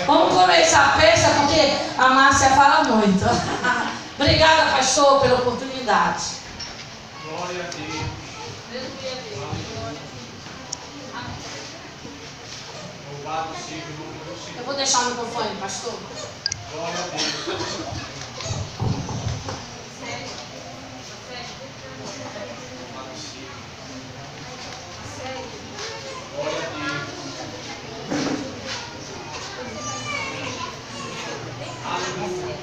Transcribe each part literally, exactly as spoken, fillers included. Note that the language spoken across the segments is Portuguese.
Vamos começar a peça porque a Márcia fala muito. Obrigada, pastor, pela oportunidade. Glória a Deus. Louvado seja o nome do Senhor. Eu vou deixar o microfone, pastor. Glória a Deus. Glória a Deus. Aleluia.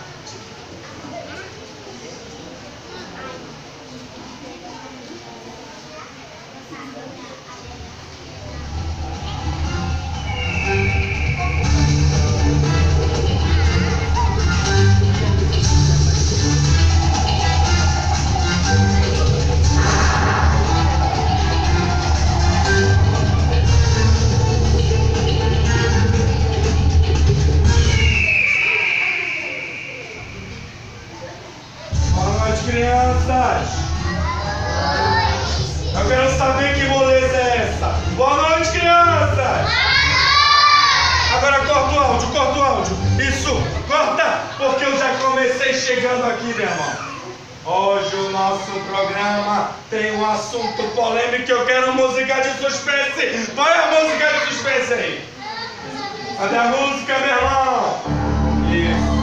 Crianças, eu quero saber que moleza é essa. Boa noite, crianças. Agora corta o áudio, corta o áudio. Isso, corta, porque eu já comecei chegando aqui, meu irmão. Hoje o nosso programa tem um assunto polêmico. Eu quero música de suspense. Põe a música de suspense aí. Cadê a música, meu irmão? Isso.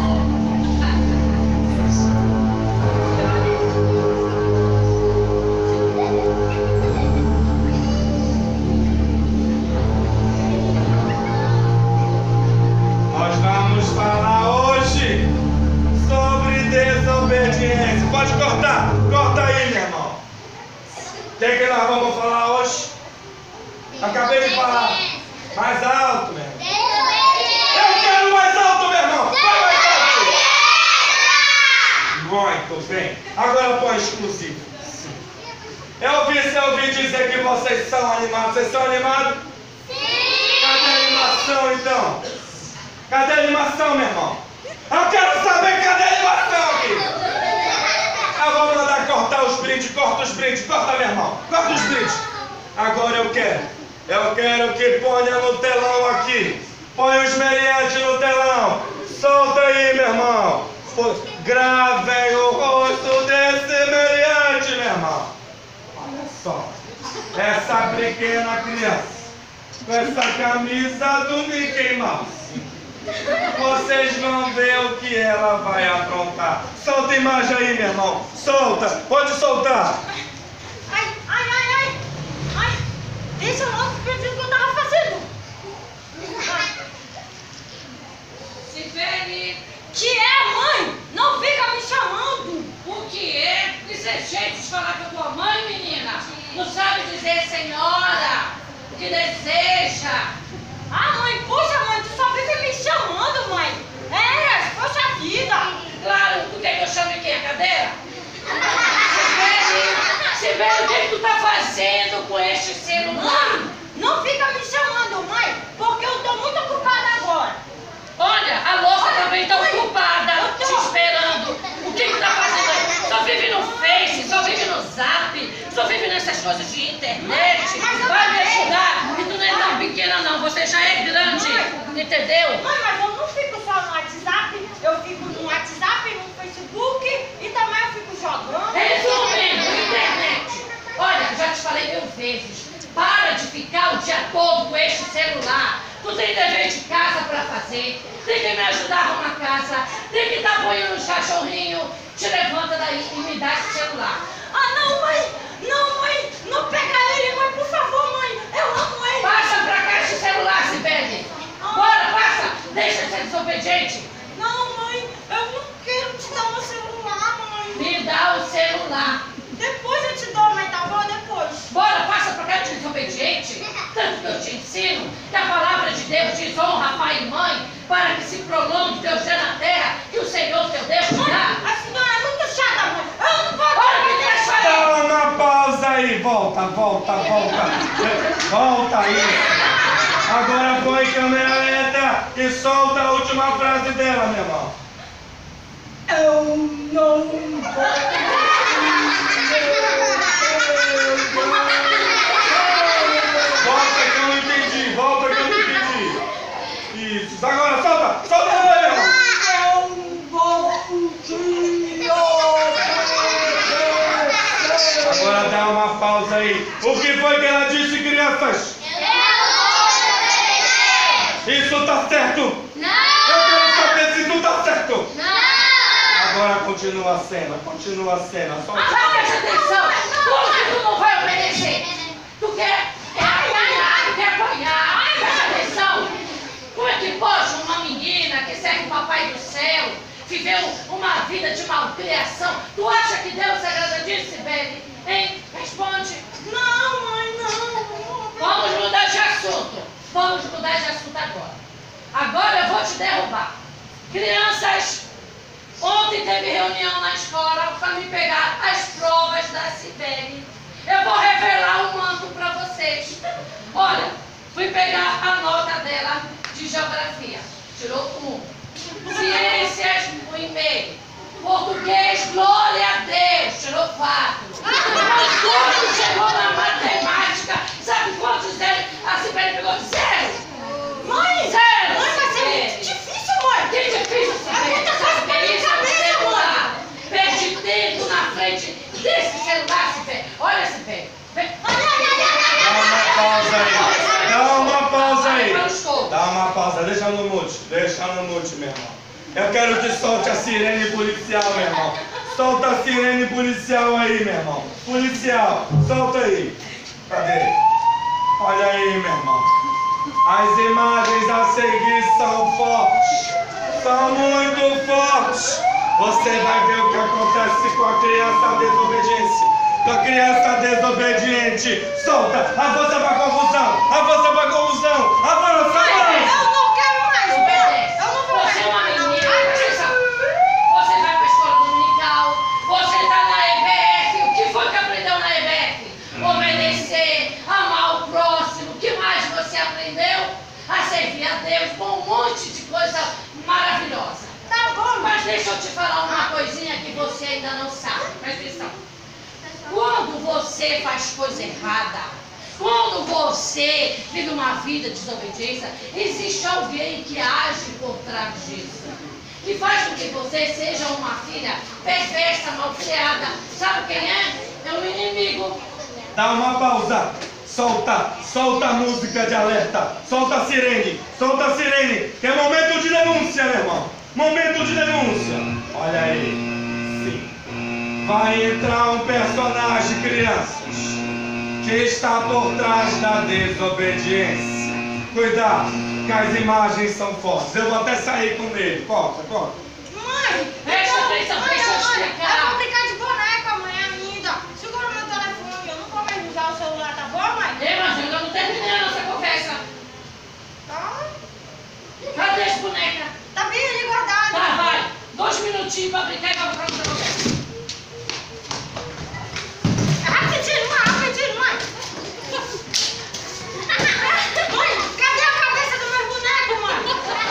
Falar hoje sobre desobediência. Pode cortar, corta aí, meu irmão. O que, que nós vamos falar hoje? Acabei de falar. Mais alto, meu irmão. Eu quero mais alto, meu irmão. Vai mais alto. Muito bem. Agora põe exclusivo. Eu ouvi, eu ouvi dizer que vocês são animados. Vocês são animados? Sim. Cadê a animação, então? Cadê a animação, meu irmão? Eu quero saber cadê a animação aqui. Eu vou mandar cortar os prints, corta os prints, corta, meu irmão. Corta os prints. Agora eu quero. Eu quero que ponha no telão aqui. Põe os meliantes no telão. Solta aí, meu irmão. Gravem o rosto desse meliante, meu irmão. Olha só. Essa pequena criança com essa camisa do Mickey Mouse. Vocês vão ver o que ela vai aprontar. Solta a imagem aí, meu irmão. Solta, pode soltar. Ai, ai, ai, ai. Ai, deixa logo o que eu tava fazendo. Sibeli. Que é, mãe? Não fica me chamando. O que é? Isso é jeito de falar com a tua mãe, menina. Não sabe dizer senhora. O que deseja. Ah, mãe, poxa, mãe, tu só vive me chamando, mãe. É, poxa vida. Claro, tu quer que eu chame quem? A cadeira? Sibeli, Sibeli, o que, que tu tá fazendo com este celular? Mãe, não fica me chamando, mãe, porque eu tô muito ocupada agora. Olha, a louça Olha, também tá mãe, ocupada, eu tô- te esperando. O que que tá fazendo aí? Só vive no Face, só vive no Zap, só vive nessas coisas de internet. Mas eu Vai me também. ajudar. E tu não é tão pequena não, você já é grande, entendeu? Mãe, mas eu não fico só no WhatsApp, eu fico no WhatsApp, no Facebook e também eu fico jogando. Resumindo, internet. Olha, já te falei mil vezes. Para de ficar o dia todo com este celular. Tu tem dever de casa para fazer. Tem que me ajudar a arrumar casa. Tem que estar banhando os cachorrinhos. Te levanta daí e me dá esse celular. Ah, não, mãe! Não, mãe! Não pega ele, mãe, por favor, mãe! Eu amo ele! Passa pra cá esse celular, Sibeli. Bora, passa. Deixa de ser desobediente. Não, mãe! Eu não quero te dar meu celular, mãe! Me dá o celular. Depois eu te dou, mãe, tá bom? Depois! Bora, passa pra cá de desobediente. Tanto que eu te ensino que a palavra de Deus diz honra pai e mãe para que se prolongue teu dia na terra que o Senhor teu Deus te Mãe, dá. a senhora é muito chata, mãe! Eu não vou Olha que deixa aí. Dá uma pausa aí. Volta, volta, volta. Volta aí. Agora põe câmera lenta e solta a última frase dela, meu irmão. Eu não vou. Volta que eu não entendi. Volta que eu não entendi. Isso. Agora solta! Solta ela, meu irmão! Eu vou te obedecer. Agora dá uma pausa aí. O que foi que ela disse, crianças? Isso tá certo? Não! Eu quero saber se isso tá certo. Não! Agora continua a cena, continua a cena. Solta. Agora presta atenção! Como que tu não vai obedecer? Tu quer é apanhar, tu quer apanhar! Presta atenção! Como é que pode uma menina que serve o papai do céu viver uma vida de malcriação? Tu acha que Deus se agrada disso, Sibeli? Hein? Responde! Não, mãe, não. Vamos mudar de assunto! Vamos mudar de assunto agora. Agora eu vou te derrubar. Crianças, ontem teve reunião na escola para me pegar as provas da Sibeli. Eu vou revelar um manto para vocês. Olha, fui pegar a nota dela de geografia. Tirou um. Ciências, um e meio. Português, glória a Deus. Tirou quatro. Mas quando chegou na matemática, sabe quantos zero? A Sibeli pegou zero. Mãe, Zero. mãe, vai ser Sibeli. muito difícil, mãe. Que difícil, Sibeli. É muita coisa pra minha Isso, cabeça, celular. Perde tempo na frente desse celular, Sibeli. Olha, Sibeli. Vem. Dá uma pausa aí. Dá uma pausa aí. Vai para o show. Dá uma pausa. Deixa no mute. Deixa no mute, meu irmão. Eu quero que solte a sirene policial, meu irmão. Solta a sirene policial aí, meu irmão. Policial, solta aí. Cadê? Olha aí, meu irmão. As imagens a seguir são fortes. São muito fortes. Você vai ver o que acontece com a criança desobediência. Com a criança desobediente. Solta, avança pra confusão. Avança pra confusão. Avança, Mãe, avança. eu não quero mais, mãe. Obedece. Eu não vou mais. Você é uma menina. Ai, Presta atenção. Você vai para a escola dominical. Você está na E B F. O que foi que aprendeu na E B F? Obedecer, amar o próximo. O que mais você aprendeu? A servir a Deus com um monte de coisa maravilhosa. Tá bom, mãe. Mas deixa eu te falar uma coisinha que você ainda não sabe. Presta atenção. Quando você faz coisa errada, quando você vive uma vida de desobediência, existe alguém que age por trás disso. Que faz com que você seja uma filha perversa, malcriada. Sabe quem é? É um inimigo. Dá uma pausa. Solta, solta a música de alerta. Solta a sirene, solta a sirene. Que é momento de denúncia, meu irmão. Momento de denúncia. Olha aí. Sim. Vai entrar um personagem, crianças, que está por trás da desobediência. Cuidado, que as imagens são fortes. Eu vou até sair com ele. Corta, corta. Mãe, Presta então, atenção, mãe, deixa eu mãe, explicar. eu vou brincar de boneca, mãe, ainda. Segura meu telefone, eu não vou mais usar o celular, tá bom, mãe? Ei, mas eu ainda não terminei a nossa conversa. Tá. Cadê as bonecas? Tá bem ali guardado. Tá, vai. Dois minutinhos pra brincar e vamos pra nossa conversa. Rapidinho, mãe, rapidinho, mãe. Mãe, cadê a cabeça do meu boneco, mãe?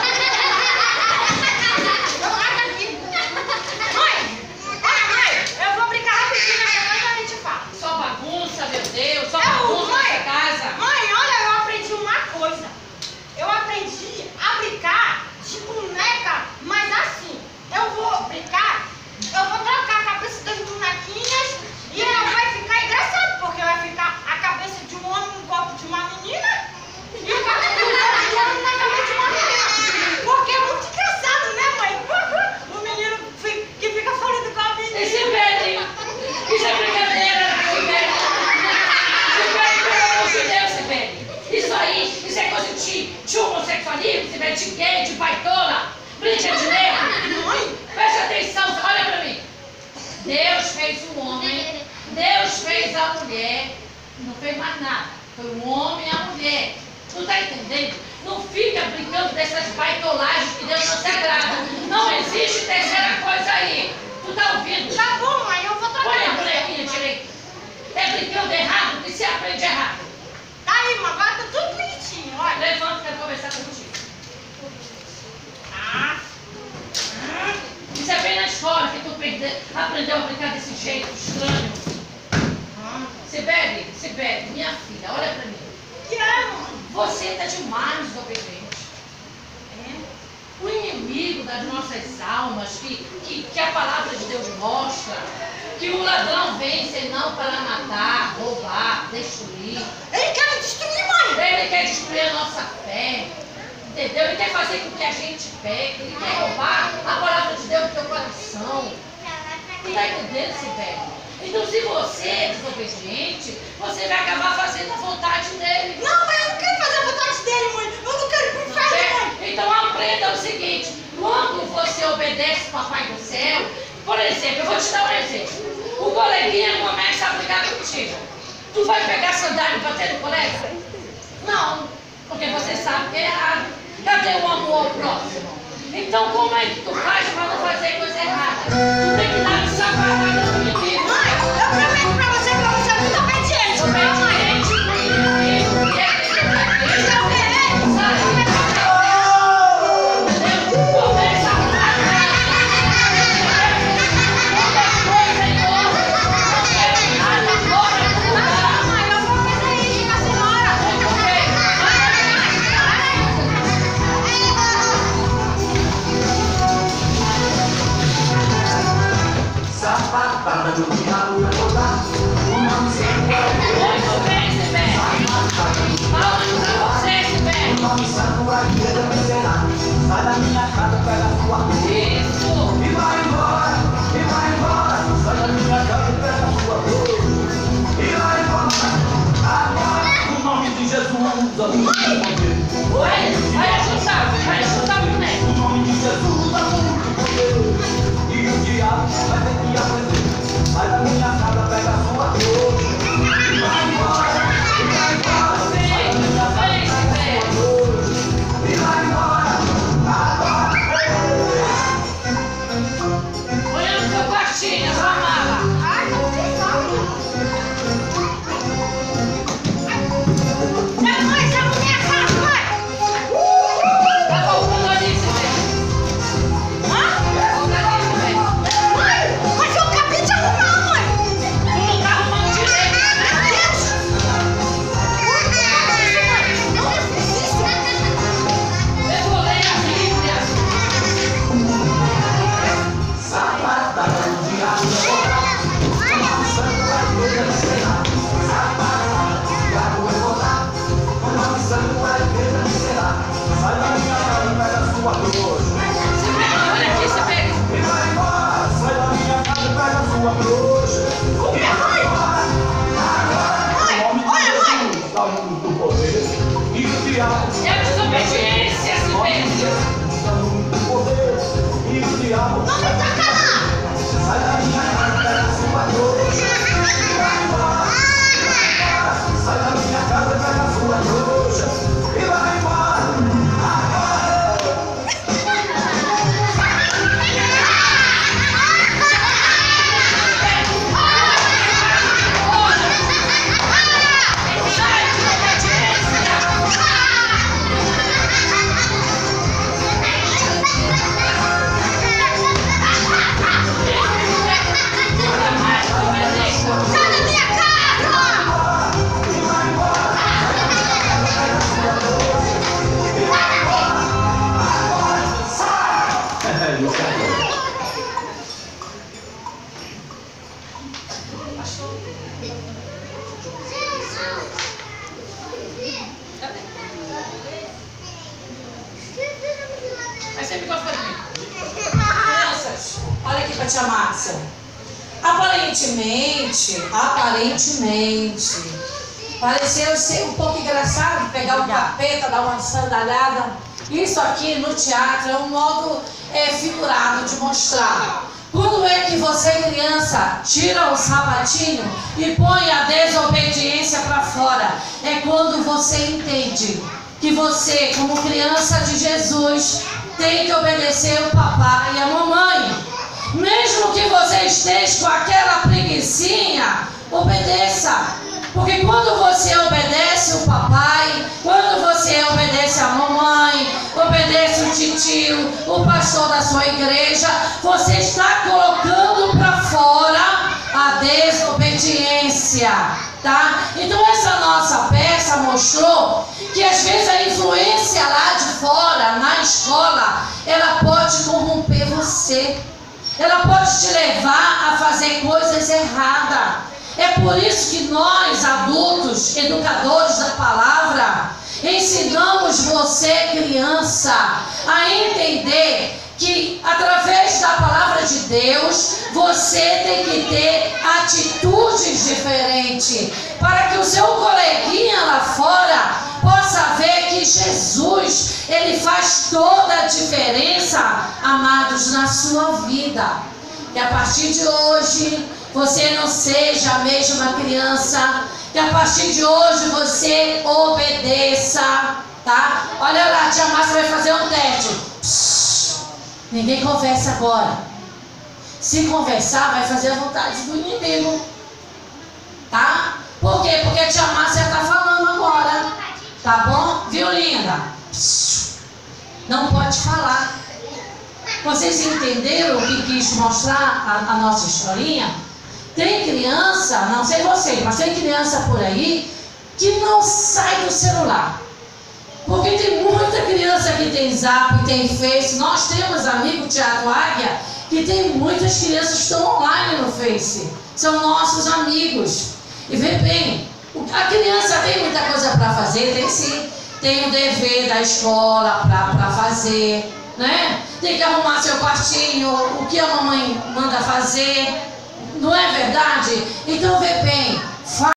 Eu guardo aqui. Mãe, olha, mãe, eu vou brincar rapidinho, depois a gente fala. Só bagunça, meu Deus. Só Eu, bagunça mãe, nessa casa. Mãe, olha, eu aprendi uma coisa. Eu aprendi a brincar de boneca, mas assim, eu vou brincar, eu vou trocar a cabeça das bonequinhas e ela vai ficar engraçado, porque vai ficar a cabeça de um homem no corpo de uma menina e o cabelo de um homem na cabeça de uma menina. Porque é muito engraçado, né, mãe? O menino fi- que fica falando com a menina. Esse Sibeli, isso é brincadeira, Sibeli. Sibeli, pelo amor de Deus, Sibeli. Isso aí, isso é coisa de, de homossexualismo, Sibeli, de gay, de baitola. Brinca de negro. Mãe, Presta atenção, olha pra mim. Deus fez o homem, Deus fez a mulher, não fez mais nada. Foi o homem e a mulher. Tu tá entendendo? Não fica brincando dessas baitolagens que Deus não se agrada. Não existe terceira coisa aí. Tu tá ouvindo? tá bom, mãe, eu vou trocar. Olha a bonequinha direito. É brincando errado que se aprende errado. Tá aí, mãe, agora tá tudo bonitinho, olha. Levanta, quero conversar contigo. Ah, Isso é bem na escola que tu perde- aprendeu a brincar desse jeito estranho. Sibeli, Sibeli, minha filha, olha pra mim. que é, mãe? Você tá demais desobediente. É. O das nossas almas, que, que, que a palavra de Deus mostra, que o ladrão vem senão para matar, roubar, destruir. Ele quer me destruir, mãe. Ele quer destruir a nossa fé, entendeu? Ele quer fazer com que a gente peque, ele quer roubar a palavra de Deus do teu coração. Tu está entendendo, Silvério? Então, se você é desobediente, você vai acabar fazendo a vontade dele. Não, mãe, eu não quero fazer a vontade dele, mãe. Eu não quero ir pro inferno, mãe. Então aprenda o seguinte, quando você obedece o Papai do Céu, por exemplo, eu vou te dar um exemplo. O coleguinha começa a brigar contigo. Tu vai pegar sandália e bater no colega? Não, porque você sabe que é errado. Cadê o amor ao próximo? Então como é que tu faz para não fazer coisa errada? Tu tem que dar essa parada no inimigo. Mãe, eu prometo pra você que eu vou ser muito obediente, tá, mãe? Sapatada do diabo vai rodar, o nome sempre Muito bem, Silvério. Falando pra você, Silvério. o nome santo a igreja vencerá. Sai da minha casa, pega a sua cruz Isso. e vai embora, e vai embora. Sai da minha casa e pega a sua cruz e vai embora. Agora, o nome de Jesus usa muito poder. Vai, vai ajustar, vai ajustar o boneco. O nome de Jesus usa muito poder. E o diabo vai ter que aprender. Sai da minha casa, pega a sua cruz e vai embora, e vai embora. Sai da minha casa, pega a sua cruz e vai embora. Agora, Olha no seu quartinho, a sua mala. Ai, não sei não. Não, mãe, essa mulher é casa, mãe. Tá faltando ali, Silvério. Hã? Falta ali, Silvério. Mãe, mas eu acabei de arrumar, mãe. Tu não tá arrumando direito, né? Meu Deus. Não é isso, mãe. Eu vou ler a Bíblia. sapatada do diabo vai rodar, o nome santo a igreja vencerá. Sapatada do diabo vai rodar, o nome santo a igreja vencerá. Sai da minha casa e pega a sua cruz Silvério, olha aqui, Silvério. e vai embora. Sai da minha casa e pega a sua cruz e vai embora. Agora, o nome de Jesus dá muito poder e o diabo É a desobediência, Silvério. dá muito poder e o diabo Não me toca lá. sai da minha casa e pega a sua cruz e vai embora. Sai da minha casa e pega a sua cruz e vai embora. Sai, desobediência. Nunca mais desobedência. Sai da minha casa. E vai embora. Sai da minha casa e pega a sua cruz e vai embora. Agora sai. É isso aí. Vai ser microfone. Crianças, olha aqui pra tia Márcia. Aparentemente, aparentemente, pareceu ser um pouco engraçado pegar o capeta, dar uma sandalhada. Isso aqui no teatro é um modo é, figurado de mostrar. Quando é que você, criança, tira o sapatinho e põe a desobediência para fora? É quando você entende que você, como criança de Jesus, tem que obedecer o papai e a mamãe. Mesmo que você esteja com aquela preguicinha, obedeça. Porque quando você obedece o papai, quando você obedece a mamãe, obedece o titio, o pastor da sua igreja, você está colocando para fora a desobediência, tá? Então essa nossa peça mostrou que às vezes a influência lá de fora, na escola, ela pode corromper ela pode te levar a fazer coisas erradas. É por isso que nós, adultos, educadores da palavra, ensinamos você, criança, a entender que através da palavra de Deus, você tem que ter atitudes diferentes, para que o seu coleguinha lá fora possa ver que Jesus, ele faz toda a diferença, amados, na sua vida. Que a partir de hoje, você não seja a mesma criança, que a partir de hoje você obedeça, tá? Olha lá, a tia Márcia vai fazer um teste. Psss, ninguém conversa agora. Se conversar, vai fazer a vontade do inimigo, tá? Por quê? Porque a tia Márcia está falando agora, tá bom? Viu, linda? Psss, não pode falar. Vocês entenderam o que quis mostrar a, a nossa historinha? Tem criança, não sei vocês, mas tem criança por aí que não sai do celular. Porque tem muita criança que tem Zap, tem Face. Nós temos amigo Tiago Águia, que tem muitas crianças que estão online no Face. São nossos amigos. E vê bem, a criança tem muita coisa para fazer, tem sim. Tem o dever da escola para fazer, né? Tem que arrumar seu quartinho, o que a mamãe manda fazer. Não é verdade? Então vê bem,